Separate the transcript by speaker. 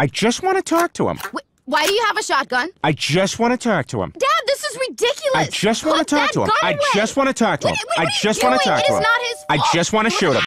Speaker 1: I just want to talk to him.
Speaker 2: Why do you have a shotgun?
Speaker 1: I just want to talk to him.
Speaker 2: Dad, this is ridiculous.
Speaker 1: I just want to talk to him. I just want to talk to him. I just want to talk to him.
Speaker 2: It is not his fault.
Speaker 1: I just want to shoot him.